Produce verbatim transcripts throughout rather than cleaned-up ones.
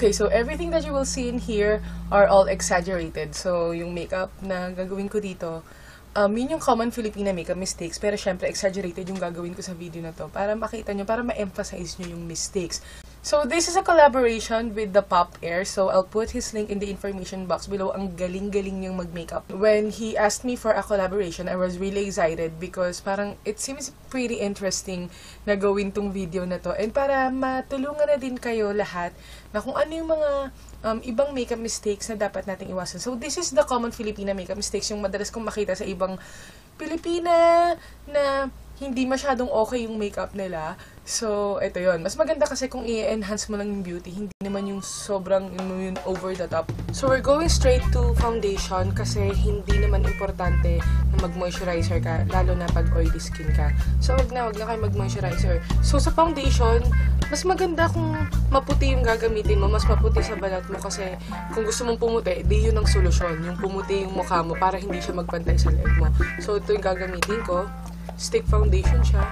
Okay, so everything that you will see in here are all exaggerated. So, yung makeup na gagawin ko dito, um, yun yung common Filipina makeup mistakes. Pero syempre, exaggerated yung gagawin ko sa video na to para makita nyo, para ma-emphasize nyo yung mistakes. So, this is a collaboration with the Pop Air. So, I'll put his link in the information box below. Ang galing-galing niyang mag-makeup. When he asked me for a collaboration, I was really excited because parang it seems pretty interesting na gawin tong video na to. And para matulungan na din kayo lahat na kung ano yung mga um, ibang makeup mistakes na dapat nating iwasan. So, this is the common Filipina makeup mistakes yung madalas kong makita sa ibang Pilipina na hindi masyadong okay yung makeup nila. So, ito yon. Mas maganda kasi kung i-enhance mo lang yung beauty, hindi naman yung sobrang yung over the top. So, we're going straight to foundation kasi hindi naman importante na mag-moisturizer ka, lalo na pag oily skin ka. So, wag na, wag na kayo mag-moisturizer. So, sa foundation, mas maganda kung maputi yung gagamitin mo, mas maputi sa balat mo kasi kung gusto mong pumuti, di yun ang solusyon. Yung pumuti yung mukha mo para hindi siya magpantay sa leg mo. So, ito yung gagamitin ko. Stick foundation siya.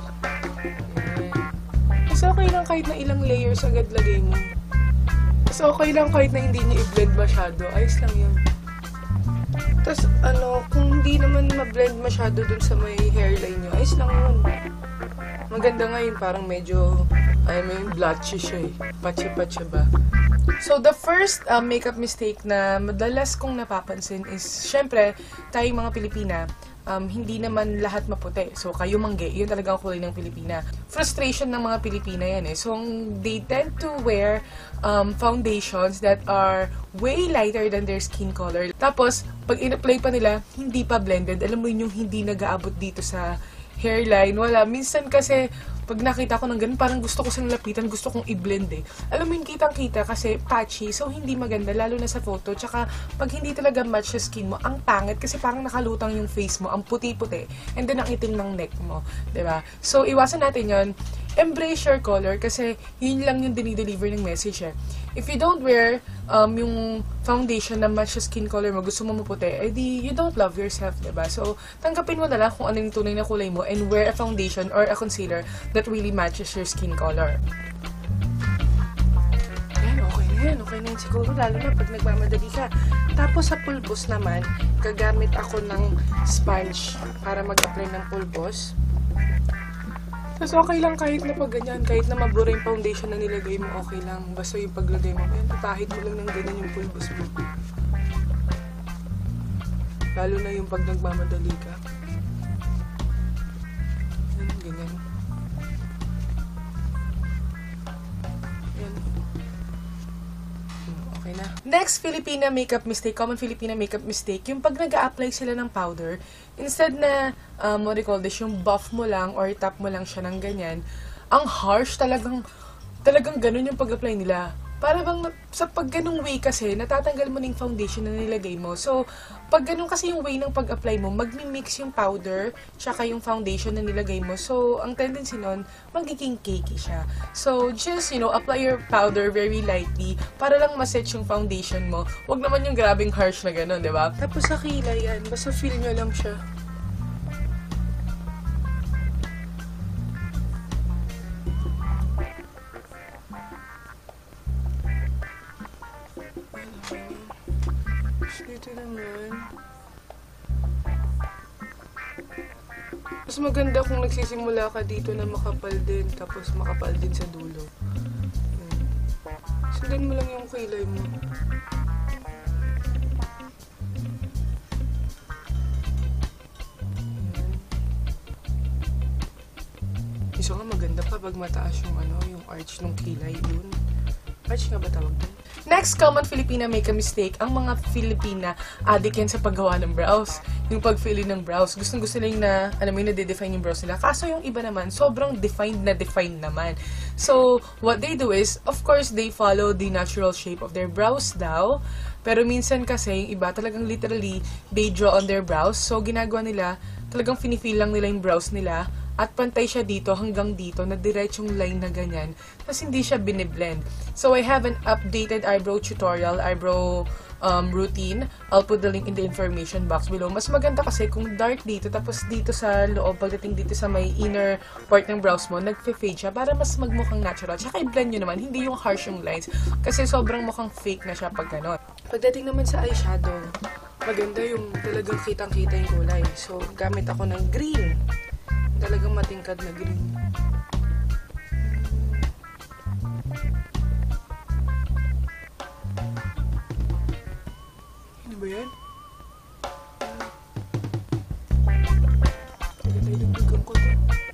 Mas okay lang kahit na ilang layers agad lagay mo. Mas okay lang kahit na hindi niyo i-blend masyado. Ayos lang yun. Tapos, ano, kung hindi naman ma-blend masyado dun sa may hairline nyo, ayos lang yun. Maganda nga yun, parang medyo, ay, may blotchy siya eh. Patcha-patcha ba? So, the first uh, makeup mistake na madalas kong napapansin is, syempre, tayong mga Pilipina, Um, hindi naman lahat maputi. So, kayo mangge, yun talaga ang kulay ng Pilipina. Frustration ng mga Pilipina yan eh. So, they tend to wear um, foundations that are way lighter than their skin color. Tapos, pag in-apply pa nila, hindi pa blended. Alam mo yun yung hindi nag-aabot dito sa hairline. Wala. Minsan kasi, pag nakita ko ng ganun, parang gusto ko siyang lapitan, gusto kong i-blend eh. Alam mo yung kitang-kita kasi patchy, so hindi maganda, lalo na sa photo. Tsaka, pag hindi talaga match sa skin mo, ang pangit kasi parang nakalutang yung face mo, ang puti-puti, and then ang itim ng neck mo. Diba? So, iwasan natin yon. Embrace your color kasi yun lang yung dinideliver ng message eh. If you don't wear um, yung foundation na match sa skin color mo, gusto mo maputi, edi you don't love yourself, diba? So, tanggapin mo na lang kung ano yung tunay na kulay mo and wear a foundation or a concealer that really matches your skin color. Ayan, okay na yan. Okay na yan siguro, lalo na pag nagmamadali ka. Tapos sa pulbos naman, gagamit ako ng sponge para mag-apply ng pulbos. Tapos okay lang kahit na pag ganyan, kahit na mabura yung foundation na nilagay mo, okay lang. Basta yung paglagay mo, ayan, tatahid mo lang ng ganyan yung pulbos mo. Lalo na yung pag nagmamadali ka. Ayan, ganyan. Ayan. Okay na. Next, Filipina makeup mistake, common Filipina makeup mistake, yung pag nag-a-apply sila ng powder, instead na, um, what do you call this, yung buff mo lang or tap mo lang siya ng ganyan, ang harsh talagang, talagang ganun yung pag-apply nila. Para bang, sa pag ganung way kasi, natatanggal mo na yung foundation na nilagay mo. So, pag ganun kasi yung way ng pag-apply mo, magmi-mix yung powder, tsaka yung foundation na nilagay mo. So, ang tendency nun, magiging cakey siya. So, just, you know, apply your powder very lightly, para lang ma-set yung foundation mo. Huwag naman yung grabing harsh na ganun, di ba? Tapos sa kilay yan, basta feel nyo lang siya. Dito naman. Mas maganda kung nagsisimula ka dito na makapal din, tapos makapal din sa dulo. Hmm. Sundan mo lang yung kilay mo. Iso nga maganda pa pag mataas yung ano, yung arch ng kilay yun. Arch nga ba tawag doon? Next common Filipina makeup mistake, ang mga Filipina addict yan sa paggawa ng brows. Yung pag-fill in ng brows. Gustong-gusto nila yung na, alam mo yung na-define yung brows nila. Kaso yung iba naman, sobrang defined na defined naman. So, what they do is, of course, they follow the natural shape of their brows daw. Pero minsan kasi, yung iba talagang literally, they draw on their brows. So, ginagawa nila, talagang finifill lang nila yung brows nila. At pantay siya dito hanggang dito na diretsong line na ganyan. Tapos hindi siya biniblend. So I have an updated eyebrow tutorial, eyebrow um, routine. I'll put the link in the information box below. Mas maganda kasi kung dark dito, tapos dito sa loob, pagdating dito sa may inner part ng brows mo, nag-fade siya para mas magmukhang natural. Tsaka i-blend nyo naman, hindi yung harsh yung lines. Kasi sobrang mukhang fake na siya pag gano'n. Pagdating naman sa eyeshadow, maganda yung talagang kitang-kita yung kulay. So, gamit ako ng green. Talagang matingkad na green. Ano ba yan? Tayo-tayo-dagdagan ko to.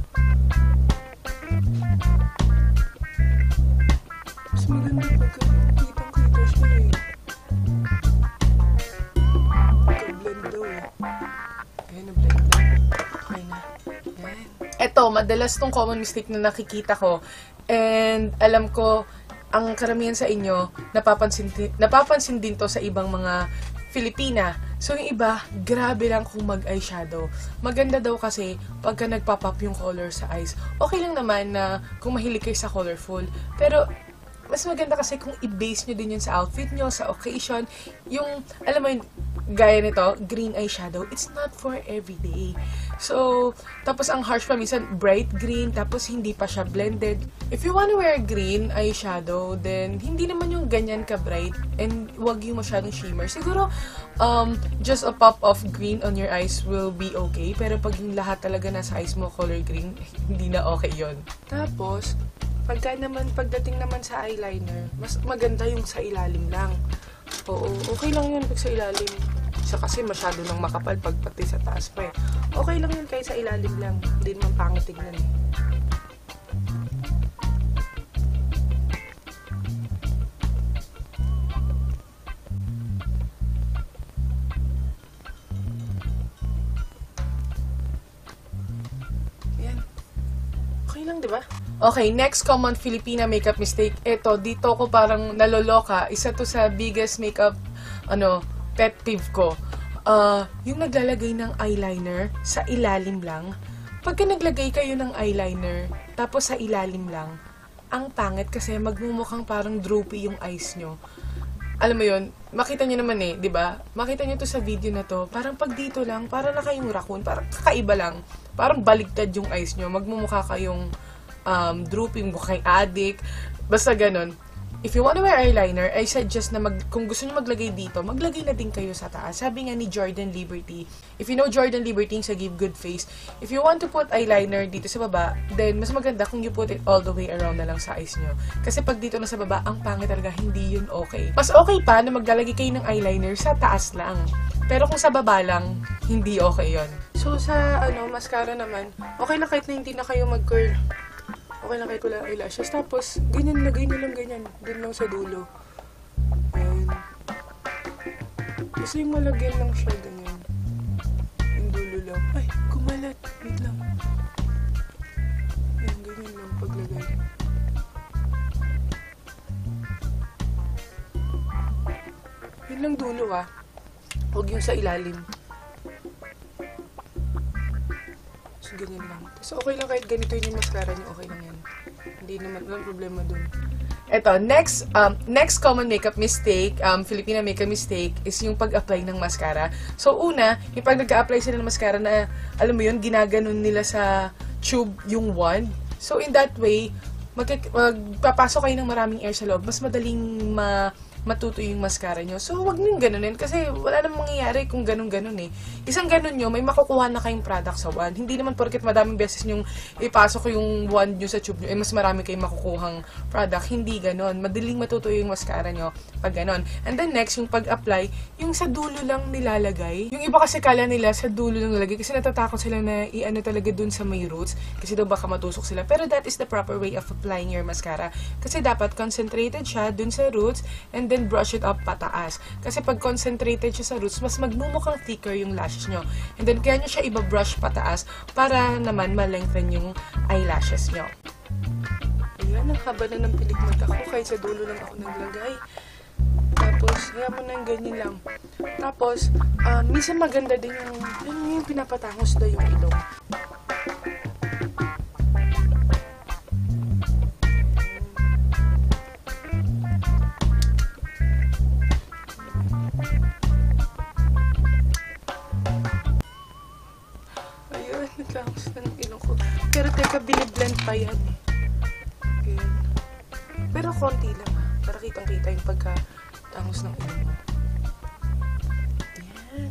Mas maganda pagka kitang-kita siya eh. Pagka-blend daw eh. Ayan, na-blend na. Okay na. Ayan. Eto, madalas tong common mistake na nakikita ko. And alam ko, ang karamihan sa inyo, napapansin, napapansin din to sa ibang mga Filipina. So, yung iba, grabe lang kung mag-eyeshadow. Maganda daw kasi pagka nagpapop yung color sa eyes. Okay lang naman na kung mahilig kayo sa colorful. Pero, mas maganda kasi kung i-base nyo din yun sa outfit nyo, sa occasion. Yung, alam mo yun, gaya nito, green eyeshadow, it's not for everyday. So, tapos ang harsh pa minsan, bright green, tapos hindi pa siya blended. If you wanna wear green eyeshadow, then hindi naman yung ganyan ka-bright, and wag yung masyadong shimmer. Siguro, um, just a pop of green on your eyes will be okay, pero pag yung lahat talaga nasa eyes mo color green, hindi na okay yon. Tapos, pagka naman, pagdating naman sa eyeliner, mas maganda yung sa ilalim lang. Oo, okay lang yun pag sa ilalim. Isa kasi masyado nang makapal pag pati sa taas pa eh. Okay lang yun kahit sa ilalim lang. Hindi naman pangit tignan eh. Yan. Okay lang, di ba? Okay, next common Filipina makeup mistake. Ito, dito ko parang naloloka. Isa to sa biggest makeup, ano, pet peeve ko. Uh, yung naglalagay ng eyeliner sa ilalim lang. Pagka naglagay kayo ng eyeliner, tapos sa ilalim lang, ang pangit kasi magmumukhang parang droopy yung eyes nyo. Alam mo yun, makita nyo naman eh, di ba? Makita nyo to sa video na to, parang pag dito lang, parang na kayong raccoon, parang kakaiba lang. Parang baligtad yung eyes nyo, magmumukha kayong um, droopy, mukha kayong addict, basta ganun. If you wanna wear eyeliner, I suggest na mag, kung gusto nyo maglagay dito, maglagay na din kayo sa taas. Sabi nga ni Jordan Liberty, if you know Jordan Liberty sa Give Good Face, if you want to put eyeliner dito sa baba, then mas maganda kung you put it all the way around na lang sa eyes nyo. Kasi pag dito na sa baba, ang pangit talaga, hindi yun okay. Mas okay pa na maglalagay kayo ng eyeliner sa taas lang. Pero kung sa baba lang, hindi okay yon. So sa ano mascara naman, okay lang kahit na hindi na kayo mag-curl. Okay lang kahit wala eyelashes. Tapos, ganyan, lagay nyo lang ganyan. Doon lang sa dulo. Ayan. Kasi yung malagyan lang siya ganyan. Yung dulo lang. Ay, kumalat. Wait lang. Ayan, ganyan lang paglagay. Yun lang dulo ah. Huwag yung sa ilalim. So, ganyan lang. So, okay lang kahit ganito yung mascara nyo, okay lang yan. Hindi naman, walang problema dun. Eto, next, um, next common makeup mistake, um, Filipina makeup mistake, is yung pag-apply ng mascara. So, una, yung pag nag-a-apply sila ng mascara na, alam mo yun, ginaganon nila sa tube yung wand. So, in that way, mag- magpapasok kayo ng maraming air sa loob, mas madaling ma- matuto yung mascara nyo. So, wag nyo ganunin kasi wala namang mangyayari kung ganun-ganun eh. Isang ganun nyo, may makukuha na kayong product sa wand. Hindi naman porket madaming beses nyong ipasok yung wand nyo sa tube nyo, eh mas marami kayong makukuhang product. Hindi ganun. Madaling matuto yung mascara nyo pag ganun. And then next, yung pag-apply, yung sa dulo lang nilalagay. Yung iba kasi kala nila sa dulo lang nilalagay kasi natatakot sila na i-ano talaga dun sa may roots kasi daw baka matusok sila. Pero that is the proper way of applying your mascara. Kasi dapat concentrated siya dun sa roots and then brush it up pataas. Kasi pag concentrated siya sa roots, mas magmumukhang thicker yung lashes nyo. And then kaya nyo siya iba-brush pataas para naman ma-lengthen yung eyelashes nyo. Ayan, ang haba na ng pilik mata ko kahit sa dulo lang ako naglagay. Tapos, kaya mo na yung ganyan lang. Tapos, um, minsan maganda din yung, yung, yung pinapatangos daw yung ilong. biniblend pa yan. Ayan. Pero konti lang ha. Para kitang-kita yung pagkatangos ng ilong mo. Ayan.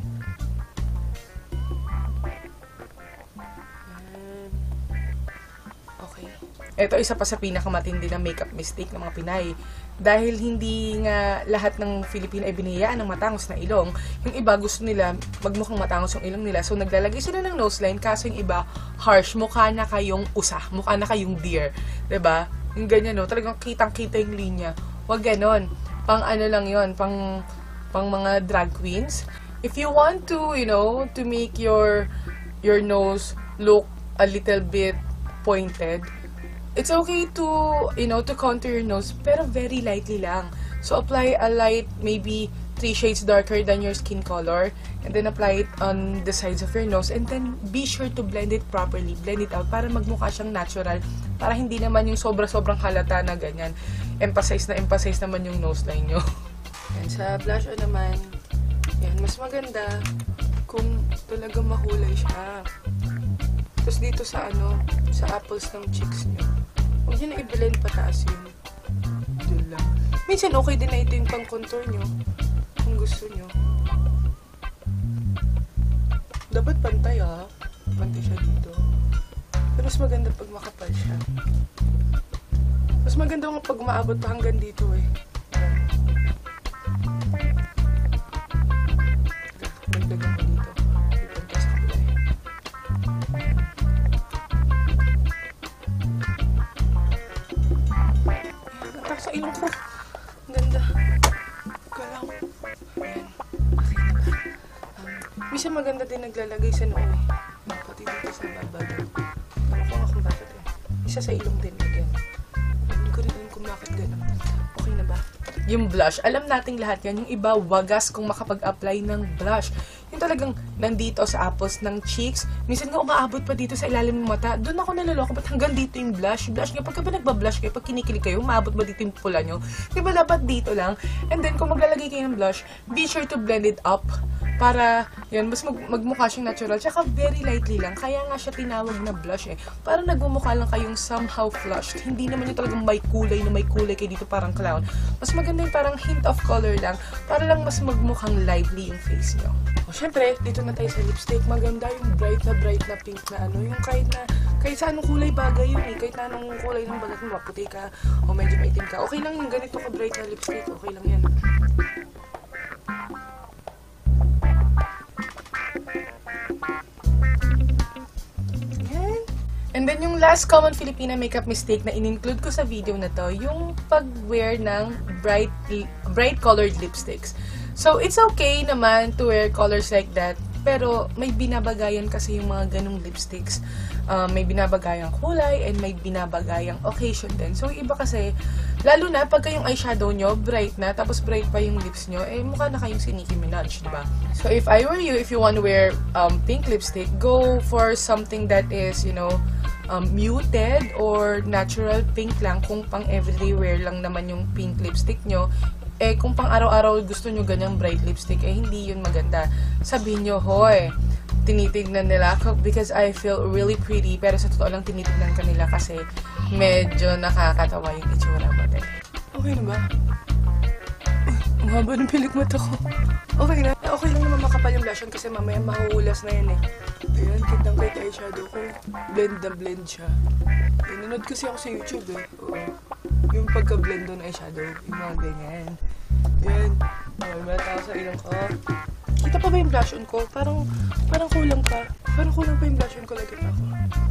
Ayan. Okay. Ito isa pa sa pinakamatindi na makeup mistake ng mga Pinay. Dahil hindi nga lahat ng Filipino ay binihiyaan ng matangos na ilong, yung iba gusto nila magmukhang matangos yung ilong nila. So naglalagay sila ng nose line, kaso yung iba harsh, mukha na kayong usa, mukha na kayong deer. 'Di ba? Yung ganyan no, talagang kitang-kita yung linya. Wag ganon. Pang ano lang 'yon, pang pang mga drag queens. If you want to, you know, to make your your nose look a little bit pointed, it's okay to, you know, to contour your nose, pero very lightly lang. So, apply a light, maybe three shades darker than your skin color, and then apply it on the sides of your nose, and then be sure to blend it properly, blend it out, para magmukha siyang natural, para hindi naman yung sobra-sobrang halata na ganyan. Emphasize na emphasize naman yung nose line nyo. And sa blush on naman, yan, mas maganda kung talagang makulay siya. Tapos dito sa ano, sa apples ng cheeks nyo, huwag nyo na i-blend pataas yun. Yun lang. Minsan okay din na ito yung pang-contour nyo, kung gusto nyo. Dapat pantay ha. Pantay siya dito. Pero mas maganda pag makapal siya. Mas maganda nga pag maabot pa hanggang dito eh. Dagdagan ko dito. Ipagkas ko kulay. Natak sa ilong ko. Ang ganda. Galang. Ayan. Okay na ba? Um, Misa maganda din naglalagay sa noo eh. Pati dito sa babado. Tama ko nga kung bakit eh. Isa sa ilong din again. Hindi ko rin alam kung bakit gano'n. Okay na ba? Yung blush, alam nating lahat yan. Yung iba, wagas kung makapag-apply ng blush. Yung talagang nandito sa apples ng cheeks. Minsan nga umaabot pa dito sa ilalim ng mata. Doon ako naloloko. Ba't hanggang dito yung blush? Blush nyo, pagka ba nagbablush kayo, pag kinikilig kayo, umaabot ba dito yung pula nyo? Diba dapat dito lang? And then, kung maglalagay kayo ng blush, be sure to blend it up. Para, yun, mas mag magmukha siyang natural. Tsaka very lightly lang. Kaya nga siya tinawag na blush eh. Para nagmumukha lang kayong somehow flushed. Hindi naman yung talagang may kulay na may kulay kayo dito parang clown. Mas maganda yung parang hint of color lang. Para lang mas magmukhang lively yung face nyo. O, syempre, dito na tayo sa lipstick. Maganda yung bright na bright na pink na ano. Yung kahit na, kahit sa anong kulay bagay yun eh. Kahit na anong kulay ng bagat mo, maputi ka o medyo maitim ka. Okay lang yung ganito ka bright na lipstick. Okay lang yan. And then, yung last common Filipina makeup mistake na in-include ko sa video na to, yung pag-wear ng bright, bright colored lipsticks. So, it's okay naman to wear colors like that, pero may binabagayan kasi yung mga ganong lipsticks. Uh, may binabagayang kulay and may binabagayang occasion din. So, iba kasi, lalo na pagka yung eyeshadow nyo, bright na, tapos bright pa yung lips nyo, eh, mukha na kayong si Nicki Minaj, diba? So, if I were you, if you want to wear um, pink lipstick, go for something that is, you know, Um, muted or natural pink lang. Kung pang everyday wear lang naman yung pink lipstick nyo, eh kung pang araw-araw gusto nyo ganyang bright lipstick, eh hindi yun maganda. Sabihin nyo, hoy, tinitignan nila ako because I feel really pretty, pero sa totoo lang tinitignan ka nila kasi medyo nakakatawa yung itsura mo din. Okay na ba? Ang haba ng pilik mata ko. Okay na. Okay lang naman makapal yung blush on kasi mamaya mahuhulas na yan eh. Ayan, kitang kahit eyeshadow ko. Blend na blend siya. Nanonood kasi ako sa YouTube eh. Oo. Yung pagka-blend doon eyeshadow. Yung mga ganyan. Ayan. Oh, may tao sa ilong ko. Kita pa ba yung blush on ko? Parang, parang kulang pa. Parang kulang pa yung blush on ko. Lagi pa ako.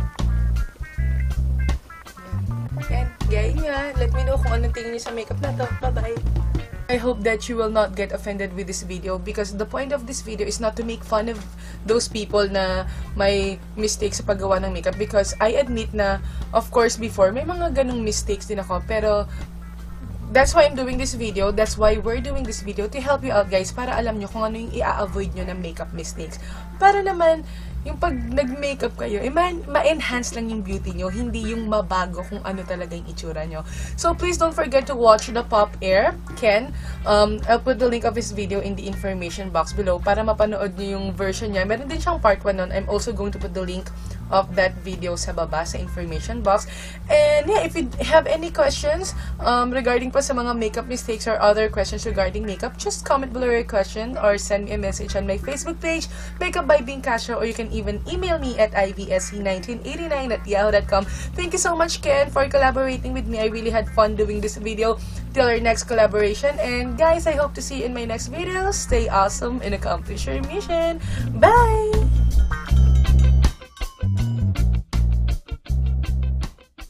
Ayan. Gaya nga. Let me know kung anong tingin niyo sa makeup na to. Bye-bye. I hope that you will not get offended with this video because the point of this video is not to make fun of those people na may mistakes sa paggawa ng makeup because I admit na, of course, before, may mga ganong mistakes din ako pero that's why I'm doing this video, that's why we're doing this video to help you out guys para alam nyo kung ano yung i-avoid nyo ng makeup mistakes. Para naman, yung pag nag-makeup kayo, eh, ma-enhance lang yung beauty nyo, hindi yung mabago kung ano talaga yung itsura nyo. So, please don't forget to watch the Pop Air, Ken. Um, I'll put the link of his video in the information box below para mapanood nyo yung version niya. Meron din siyang part one nun. I'm also going to put the link of that video sa baba, sa information box. And yeah, if you have any questions um, regarding pa sa mga makeup mistakes or other questions regarding makeup, just comment below your question or send me a message on my Facebook page, Makeup by Bing Castro, or you can even email me at i v s c nineteen eighty-nine at yahoo dot com. Thank you so much, Ken, for collaborating with me. I really had fun doing this video. Till our next collaboration. And guys, I hope to see you in my next video. Stay awesome and accomplish your mission. Bye!